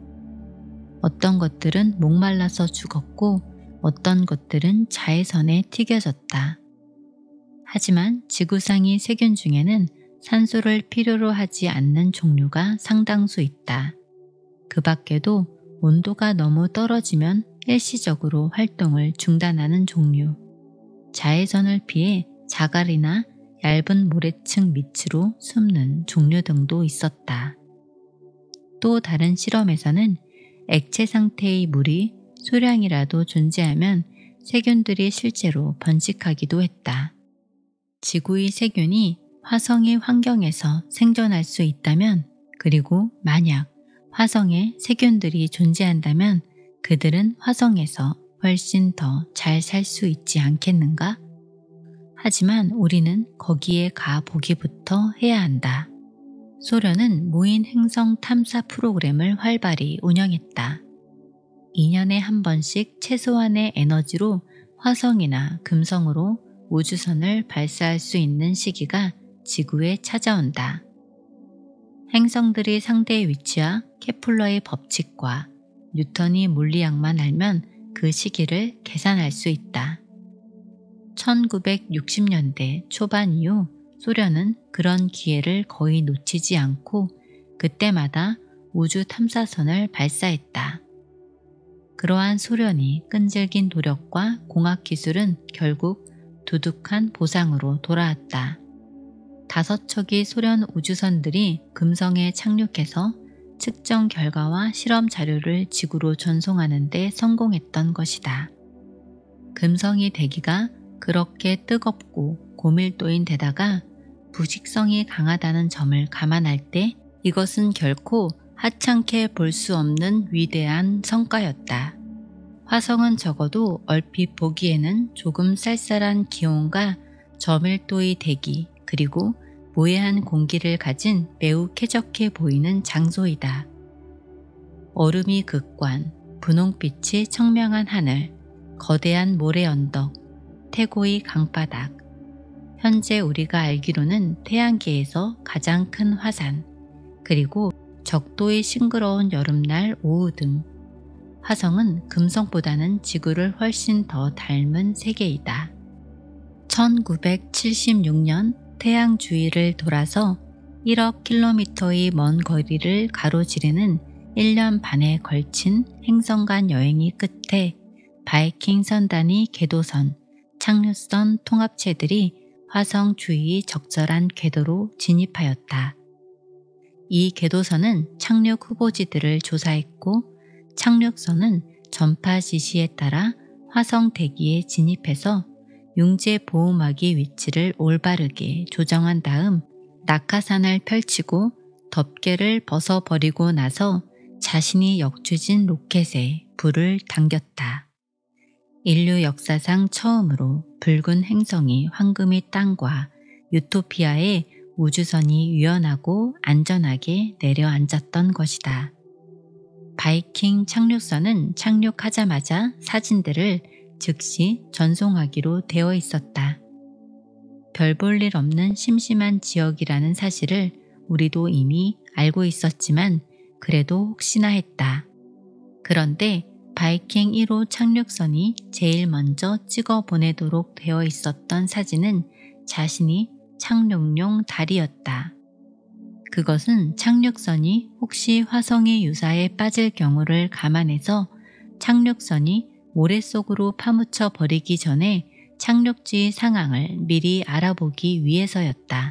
어떤 것들은 목말라서 죽었고 어떤 것들은 자외선에 튀겨졌다. 하지만 지구상의 세균 중에는 산소를 필요로 하지 않는 종류가 상당수 있다. 그 밖에도 온도가 너무 떨어지면 일시적으로 활동을 중단하는 종류, 자외선을 피해 자갈이나 얇은 모래층 밑으로 숨는 종류 등도 있었다. 또 다른 실험에서는 액체 상태의 물이 소량이라도 존재하면 세균들이 실제로 번식하기도 했다. 지구의 세균이 화성의 환경에서 생존할 수 있다면, 그리고 만약 화성에 세균들이 존재한다면 그들은 화성에서 훨씬 더 잘 살 수 있지 않겠는가? 하지만 우리는 거기에 가보기부터 해야 한다. 소련은 무인 행성 탐사 프로그램을 활발히 운영했다. 이 년에 한 번씩 최소한의 에너지로 화성이나 금성으로 우주선을 발사할 수 있는 시기가 지구에 찾아온다. 행성들이 상대의 위치와 케플러의 법칙과 뉴턴의 물리학만 알면 그 시기를 계산할 수 있다. 천구백육십 년대 초반 이후 소련은 그런 기회를 거의 놓치지 않고 그때마다 우주 탐사선을 발사했다. 그러한 소련이 끈질긴 노력과 공학기술은 결국 두둑한 보상으로 돌아왔다. 다섯 척의 소련 우주선들이 금성에 착륙해서 측정 결과와 실험 자료를 지구로 전송하는 데 성공했던 것이다. 금성의 대기가 그렇게 뜨겁고 고밀도인 데다가 부식성이 강하다는 점을 감안할 때 이것은 결코 하찮게 볼 수 없는 위대한 성과였다. 화성은 적어도 얼핏 보기에는 조금 쌀쌀한 기온과 저밀도의 대기, 그리고 모해한 공기를 가진 매우 쾌적해 보이는 장소이다. 얼음이 극관, 분홍빛이 청명한 하늘, 거대한 모래 언덕, 태고의 강바닥, 현재 우리가 알기로는 태양계에서 가장 큰 화산, 그리고 적도의 싱그러운 여름날 오후 등 화성은 금성보다는 지구를 훨씬 더 닮은 세계이다. 천구백칠십육 년 태양 주위를 돌아서 일억 킬로미터의 먼 거리를 가로지르는 일 년 반에 걸친 행성간 여행이 끝에 바이킹 선단의 궤도선, 착륙선 통합체들이 화성 주위의 적절한 궤도로 진입하였다. 이 궤도선은 착륙 후보지들을 조사했고 착륙선은 전파 지시에 따라 화성 대기에 진입해서 융제 보호막의 위치를 올바르게 조정한 다음 낙하산을 펼치고 덮개를 벗어버리고 나서 자신이 역추진 로켓에 불을 당겼다. 인류 역사상 처음으로 붉은 행성이 황금의 땅과 유토피아에 우주선이 유연하고 안전하게 내려앉았던 것이다. 바이킹 착륙선은 착륙하자마자 사진들을 즉시 전송하기로 되어 있었다. 별 볼 일 없는 심심한 지역이라는 사실을 우리도 이미 알고 있었지만 그래도 혹시나 했다. 그런데 바이킹 일 호 착륙선이 제일 먼저 찍어 보내도록 되어 있었던 사진은 자신이 착륙용 달이었다. 그것은 착륙선이 혹시 화성의 유사에 빠질 경우를 감안해서 착륙선이 모래 속으로 파묻혀 버리기 전에 착륙지의 상황을 미리 알아보기 위해서였다.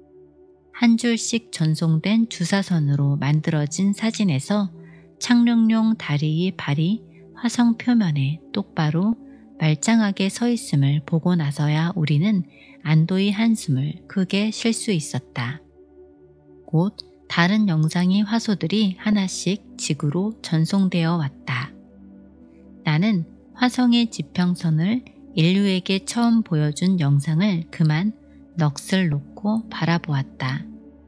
한 줄씩 전송된 주사선으로 만들어진 사진에서 착륙용 다리의 발이 화성 표면에 똑바로 말짱하게 서 있음을 보고 나서야 우리는 안도의 한숨을 크게 쉴 수 있었다. 곧 다른 영상의 화소들이 하나씩 지구로 전송되어 왔다. 나는 화성의 지평선을 인류에게 처음 보여준 영상을 그만 넋을 놓고 바라보았다.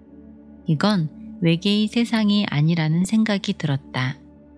이건 외계의 세상이 아니라는 생각이 들었다.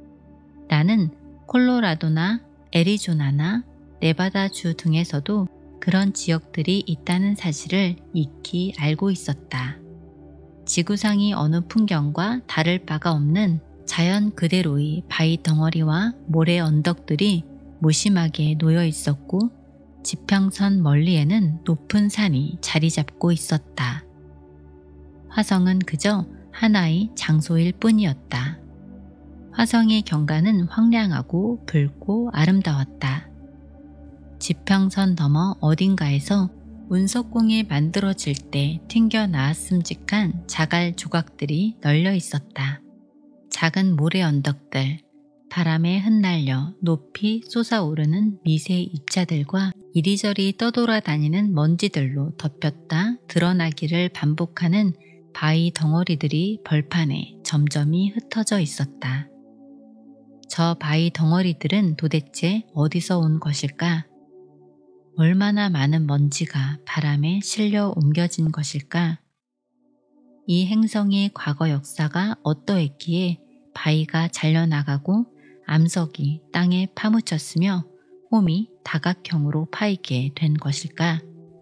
나는 콜로라도나 애리조나나 네바다주 등에서도 그런 지역들이 있다는 사실을 익히 알고 있었다. 지구상이 어느 풍경과 다를 바가 없는 자연 그대로의 바위 덩어리와 모래 언덕들이 무심하게 놓여 있었고 지평선 멀리에는 높은 산이 자리 잡고 있었다. 화성은 그저 하나의 장소일 뿐이었다. 화성의 경관은 황량하고 붉고 아름다웠다. 지평선 너머 어딘가에서 운석공이 만들어질 때 튕겨나왔음직한 자갈 조각들이 널려 있었다. 작은 모래 언덕들, 바람에 흩날려 높이 솟아오르는 미세 입자들과 이리저리 떠돌아다니는 먼지들로 덮였다 드러나기를 반복하는 바위 덩어리들이 벌판에 점점이 흩어져 있었다. 저 바위 덩어리들은 도대체 어디서 온 것일까? 얼마나 많은 먼지가 바람에 실려 옮겨진 것일까? 이 행성의 과거 역사가 어떠했기에 바위가 잘려나가고 암석이 땅에 파묻혔으며 홈이 다각형으로 파이게 된 것일까?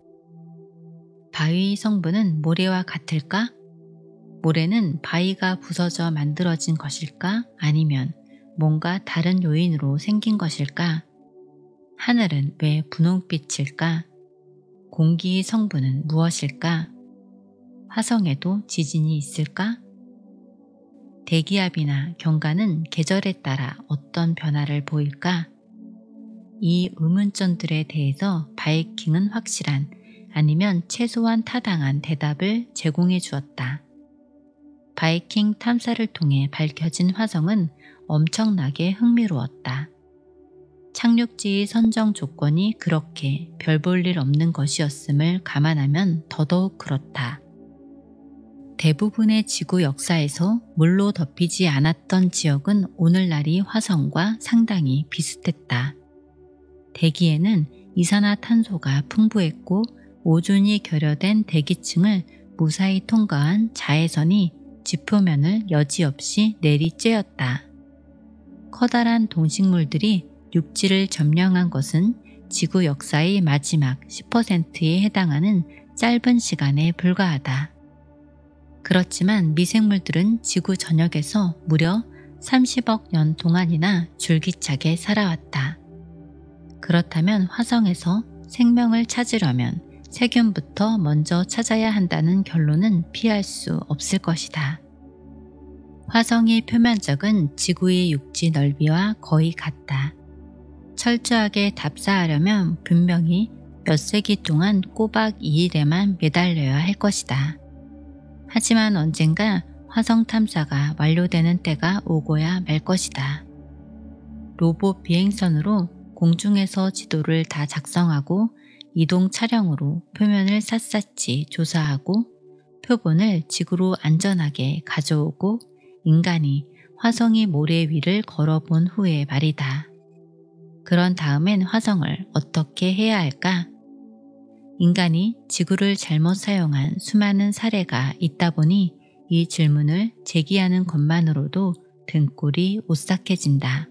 바위의 성분은 모래와 같을까? 모래는 바위가 부서져 만들어진 것일까? 아니면 뭔가 다른 요인으로 생긴 것일까? 하늘은 왜 분홍빛일까? 공기의 성분은 무엇일까? 화성에도 지진이 있을까? 대기압이나 경관은 계절에 따라 어떤 변화를 보일까? 이 의문점들에 대해서 바이킹은 확실한 아니면 최소한 타당한 대답을 제공해 주었다. 바이킹 탐사를 통해 밝혀진 화성은 엄청나게 흥미로웠다. 착륙지의 선정 조건이 그렇게 별 볼 일 없는 것이었음을 감안하면 더더욱 그렇다. 대부분의 지구 역사에서 물로 덮이지 않았던 지역은 오늘날의 화성과 상당히 비슷했다. 대기에는 이산화탄소가 풍부했고 오존이 결여된 대기층을 무사히 통과한 자외선이 지표면을 여지없이 내리쬐었다. 커다란 동식물들이 육지를 점령한 것은 지구 역사의 마지막 십 퍼센트에 해당하는 짧은 시간에 불과하다. 그렇지만 미생물들은 지구 전역에서 무려 삼십억 년 동안이나 줄기차게 살아왔다. 그렇다면 화성에서 생명을 찾으려면 세균부터 먼저 찾아야 한다는 결론은 피할 수 없을 것이다. 화성의 표면적은 지구의 육지 넓이와 거의 같다. 철저하게 답사하려면 분명히 몇 세기 동안 꼬박 이 일에만 매달려야 할 것이다. 하지만 언젠가 화성 탐사가 완료되는 때가 오고야 말 것이다. 로봇 비행선으로 공중에서 지도를 다 작성하고 이동 차량으로 표면을 샅샅이 조사하고 표본을 지구로 안전하게 가져오고 인간이 화성의 모래 위를 걸어본 후에 말이다. 그런 다음엔 화성을 어떻게 해야 할까? 인간이 지구를 잘못 사용한 수많은 사례가 있다 보니 이 질문을 제기하는 것만으로도 등골이 오싹해진다.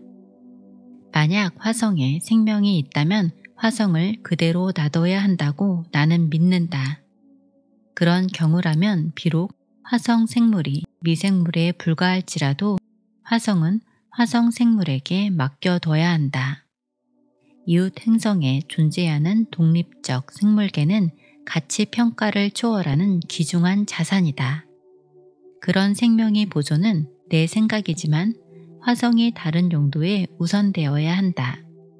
만약 화성에 생명이 있다면 화성을 그대로 놔둬야 한다고 나는 믿는다. 그런 경우라면 비록 화성 생물이 미생물에 불과할지라도 화성은 화성 생물에게 맡겨둬야 한다. 이웃 행성에 존재하는 독립적 생물계는 가치 평가를 초월하는 귀중한 자산이다. 그런 생명의 보존은 내 생각이지만 화성이 다른 용도에 우선되어야 한다.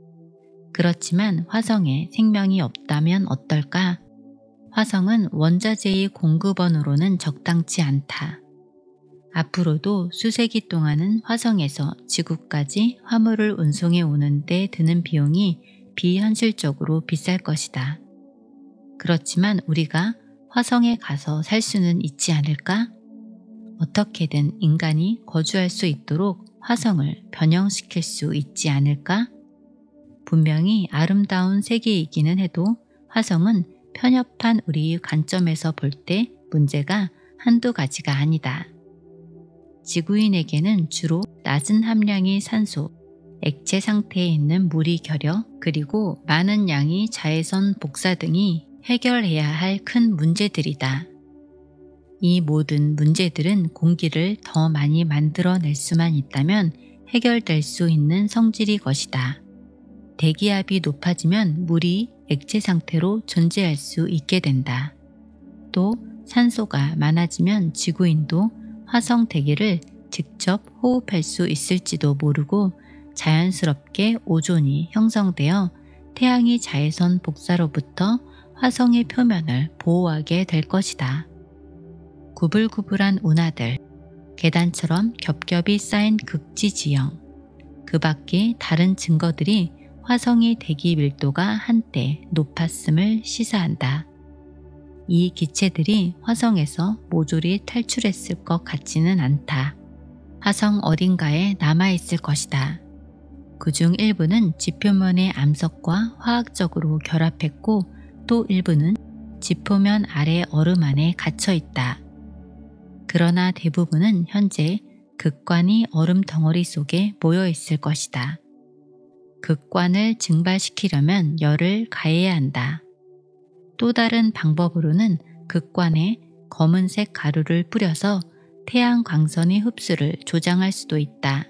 그렇지만 화성에 생명이 없다면 어떨까? 화성은 원자재의 공급원으로는 적당치 않다. 앞으로도 수세기 동안은 화성에서 지구까지 화물을 운송해 오는 데 드는 비용이 비현실적으로 비쌀 것이다. 그렇지만 우리가 화성에 가서 살 수는 있지 않을까? 어떻게든 인간이 거주할 수 있도록 화성을 변형시킬 수 있지 않을까? 분명히 아름다운 세계이기는 해도 화성은 편협한 우리의 관점에서 볼 때 문제가 한두 가지가 아니다. 지구인에게는 주로 낮은 함량의 산소, 액체 상태에 있는 물이 결여, 그리고 많은 양의 자외선 복사 등이 해결해야 할 큰 문제들이다. 이 모든 문제들은 공기를 더 많이 만들어낼 수만 있다면 해결될 수 있는 성질이 것이다. 대기압이 높아지면 물이 액체 상태로 존재할 수 있게 된다. 또 산소가 많아지면 지구인도 화성 대기를 직접 호흡할 수 있을지도 모르고 자연스럽게 오존이 형성되어 태양이 자외선 복사로부터 화성의 표면을 보호하게 될 것이다. 구불구불한 운하들, 계단처럼 겹겹이 쌓인 극지 지형, 그 밖에 다른 증거들이 화성의 대기 밀도가 한때 높았음을 시사한다. 이 기체들이 화성에서 모조리 탈출했을 것 같지는 않다. 화성 어딘가에 남아있을 것이다. 그중 일부는 지표면의 암석과 화학적으로 결합했고 또 일부는 지표면 아래 얼음 안에 갇혀 있다. 그러나 대부분은 현재 극관이 얼음 덩어리 속에 모여 있을 것이다. 극관을 증발시키려면 열을 가해야 한다. 또 다른 방법으로는 극관에 검은색 가루를 뿌려서 태양 광선의 흡수를 조장할 수도 있다.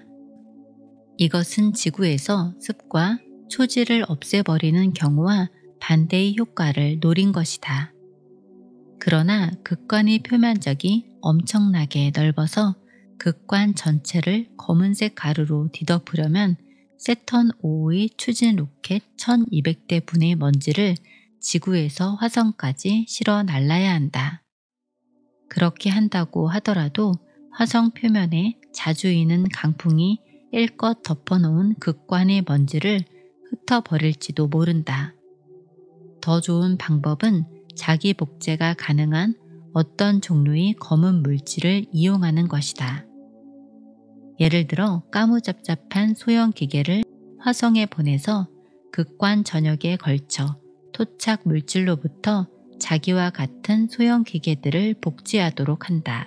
이것은 지구에서 습과 초지를 없애버리는 경우와 반대의 효과를 노린 것이다. 그러나 극관의 표면적이 엄청나게 넓어서 극관 전체를 검은색 가루로 뒤덮으려면 세턴 오의 추진 로켓 천이백 대 분의 먼지를 지구에서 화성까지 실어 날라야 한다. 그렇게 한다고 하더라도 화성 표면에 자주 있는 강풍이 일껏 덮어놓은 극관의 먼지를 흩어버릴지도 모른다. 더 좋은 방법은 자기 복제가 가능한 어떤 종류의 검은 물질을 이용하는 것이다. 예를 들어 까무잡잡한 소형 기계를 화성에 보내서 극관 전역에 걸쳐 토착 물질로부터 자기와 같은 소형 기계들을 복제하도록 한다.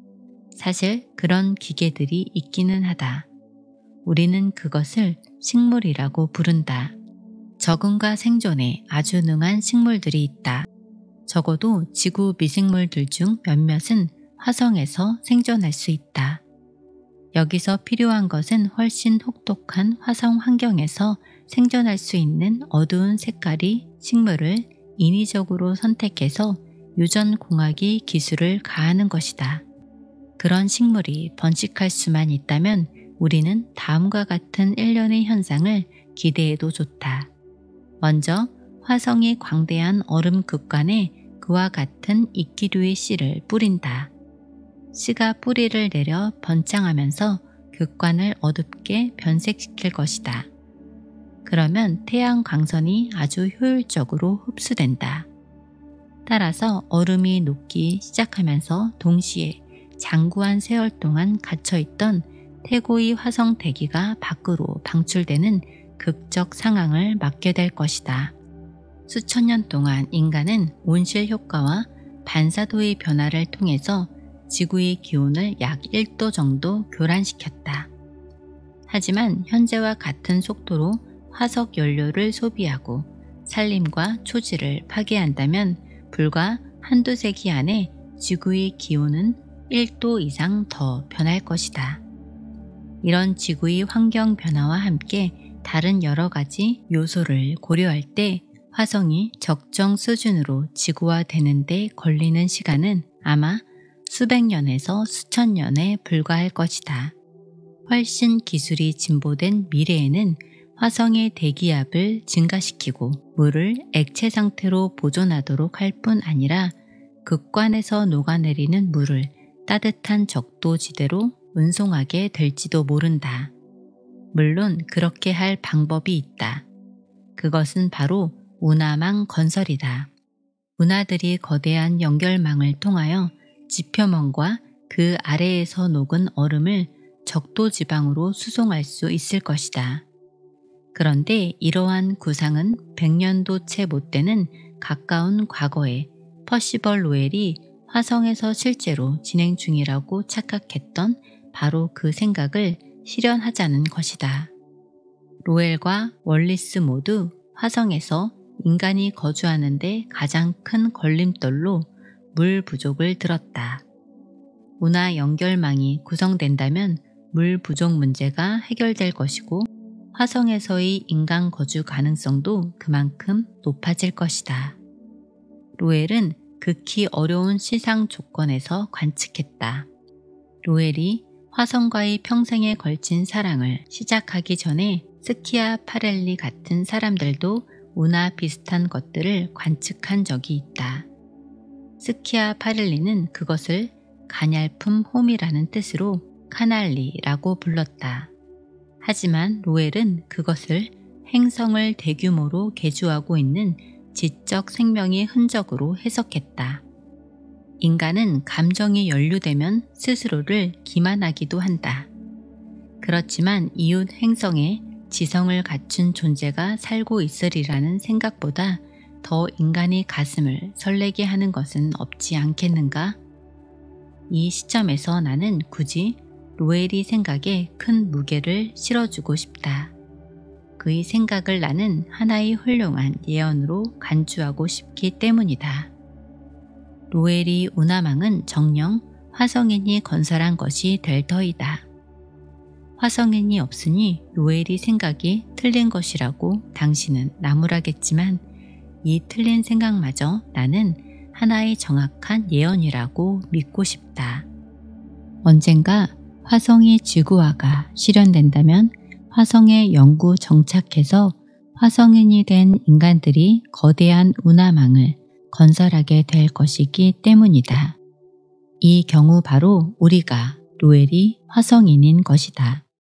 사실 그런 기계들이 있기는 하다. 우리는 그것을 식물이라고 부른다. 적응과 생존에 아주 능한 식물들이 있다. 적어도 지구 미생물들 중 몇몇은 화성에서 생존할 수 있다. 여기서 필요한 것은 훨씬 혹독한 화성 환경에서 생존할 수 있는 어두운 색깔의 식물을 인위적으로 선택해서 유전공학의 기술을 가하는 것이다. 그런 식물이 번식할 수만 있다면 우리는 다음과 같은 일련의 현상을 기대해도 좋다. 먼저 화성의 광대한 얼음 극관에 그와 같은 이끼류의 씨를 뿌린다. 씨가 뿌리를 내려 번창하면서 극관을 어둡게 변색시킬 것이다. 그러면 태양 광선이 아주 효율적으로 흡수된다. 따라서 얼음이 녹기 시작하면서 동시에 장구한 세월 동안 갇혀있던 태고의 화성 대기가 밖으로 방출되는 극적 상황을 맞게 될 것이다. 수천 년 동안 인간은 온실 효과와 반사도의 변화를 통해서 지구의 기온을 약 일 도 정도 교란시켰다. 하지만 현재와 같은 속도로 화석 연료를 소비하고 산림과 초지를 파괴한다면 불과 한두 세기 안에 지구의 기온은 일 도 이상 더 변할 것이다. 이런 지구의 환경 변화와 함께 다른 여러 가지 요소를 고려할 때 화성이 적정 수준으로 지구화되는 데 걸리는 시간은 아마 수백 년에서 수천 년에 불과할 것이다. 훨씬 기술이 진보된 미래에는 화성의 대기압을 증가시키고 물을 액체 상태로 보존하도록 할 뿐 아니라 극관에서 녹아내리는 물을 따뜻한 적도지대로 운송하게 될지도 모른다. 물론 그렇게 할 방법이 있다. 그것은 바로 운하망 건설이다. 운하들이 거대한 연결망을 통하여 지표면과 그 아래에서 녹은 얼음을 적도지방으로 수송할 수 있을 것이다. 그런데 이러한 구상은 백 년도 채 못 되는 가까운 과거에 퍼시벌 로웰이 화성에서 실제로 진행 중이라고 착각했던 바로 그 생각을 실현하자는 것이다. 로웰과 월리스 모두 화성에서 인간이 거주하는 데 가장 큰 걸림돌로 물 부족을 들었다. 운하 연결망이 구성된다면 물 부족 문제가 해결될 것이고 화성에서의 인간 거주 가능성도 그만큼 높아질 것이다. 로엘은 극히 어려운 시상 조건에서 관측했다. 로엘이 화성과의 평생에 걸친 사랑을 시작하기 전에 스키아 파렐리 같은 사람들도 운하 비슷한 것들을 관측한 적이 있다. 스키아 파렐리는 그것을 가냘품 홈이라는 뜻으로 카날리라고 불렀다. 하지만 로엘은 그것을 행성을 대규모로 개조하고 있는 지적 생명의 흔적으로 해석했다. 인간은 감정이 연루되면 스스로를 기만하기도 한다. 그렇지만 이웃 행성에 지성을 갖춘 존재가 살고 있으리라는 생각보다 더 인간의 가슴을 설레게 하는 것은 없지 않겠는가? 이 시점에서 나는 굳이 로엘이 생각에 큰 무게를 실어주고 싶다. 그의 생각을 나는 하나의 훌륭한 예언으로 간주하고 싶기 때문이다. 로엘이 운하망은 정녕 화성인이 건설한 것이 될 터이다. 화성인이 없으니 로엘이 생각이 틀린 것이라고 당신은 나무라겠지만 이 틀린 생각마저 나는 하나의 정확한 예언이라고 믿고 싶다. 언젠가 화성이 지구화가 실현된다면 화성에 영구 정착해서 화성인이 된 인간들이 거대한 운하망을 건설하게 될 것이기 때문이다. 이 경우 바로 우리가 로엘이 화성인인 것이다.